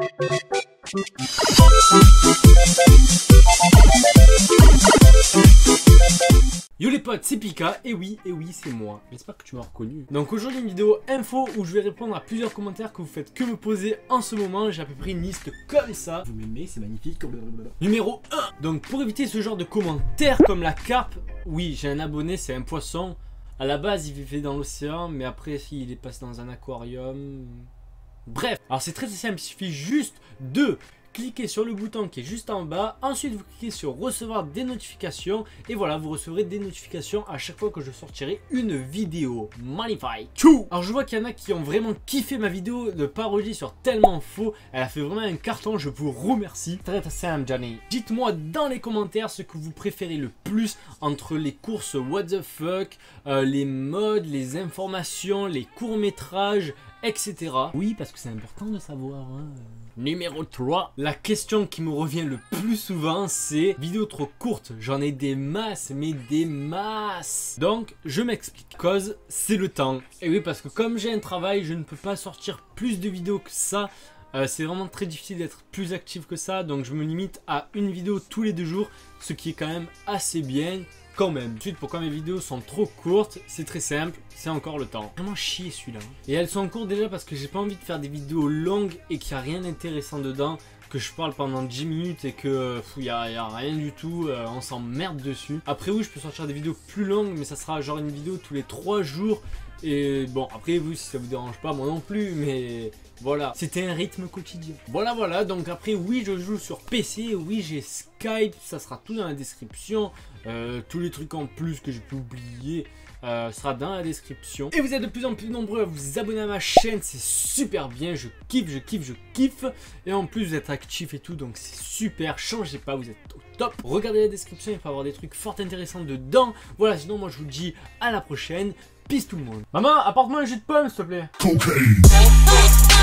Yo les potes, c'est Pika, et oui c'est moi. J'espère que tu m'as reconnu. Donc aujourd'hui une vidéo info où je vais répondre à plusieurs commentaires que vous faites que me poser en ce moment. J'ai à peu près une liste comme ça. Vous m'aimez, c'est magnifique. Numéro 1. Donc pour éviter ce genre de commentaires comme la carpe, oui j'ai un abonné, c'est un poisson. À la base il vivait dans l'océan, mais après il est passé dans un aquarium. Bref, alors c'est très simple, il suffit juste de cliquez sur le bouton qui est juste en bas, ensuite vous cliquez sur recevoir des notifications et voilà, vous recevrez des notifications à chaque fois que je sortirai une vidéo. Magnifique. Tchou. Alors je vois qu'il y en a qui ont vraiment kiffé ma vidéo de parodie sur Tellement Faux, elle a fait vraiment un carton, je vous remercie. Très simple Johnny. Dites-moi dans les commentaires ce que vous préférez le plus entre les courses what the fuck, les modes, les informations, les courts-métrages, etc. Oui, parce que c'est important de savoir. Hein. Numéro 3. La question qui me revient le plus souvent, c'est vidéo trop courte. J'en ai des masses, mais des masses. Donc, je m'explique. Cause, c'est le temps. Et oui, parce que comme j'ai un travail, je ne peux pas sortir plus de vidéos que ça. C'est vraiment très difficile d'être plus actif que ça. Donc, je me limite à une vidéo tous les 2 jours, ce qui est quand même assez bien. Quand même. Ensuite, pourquoi mes vidéos sont trop courtes, c'est très simple, c'est encore le temps. Vraiment chier celui-là. Et elles sont courtes déjà parce que j'ai pas envie de faire des vidéos longues et qu'il n'y a rien d'intéressant dedans, que je parle pendant 10 minutes et que y a rien du tout, on s'emmerde dessus. Après oui, je peux sortir des vidéos plus longues, mais ça sera genre une vidéo tous les 3 jours. Et bon, après vous, si ça vous dérange pas, moi non plus, mais voilà, c'était un rythme quotidien. Voilà, donc après oui, je joue sur PC, oui j'ai Skype, ça sera tout dans la description. Tous les trucs en plus que j'ai pu oublier sera dans la description. Et vous êtes de plus en plus nombreux à vous abonner à ma chaîne, c'est super bien, je kiffe. Et en plus vous êtes actifs et tout, donc c'est super, changez pas, vous êtes au top. Regardez la description, il faut avoir des trucs fort intéressants dedans. Voilà, sinon moi je vous dis à la prochaine. Peace tout le monde. Maman, apporte-moi un jus de pomme s'il te plaît. Okay.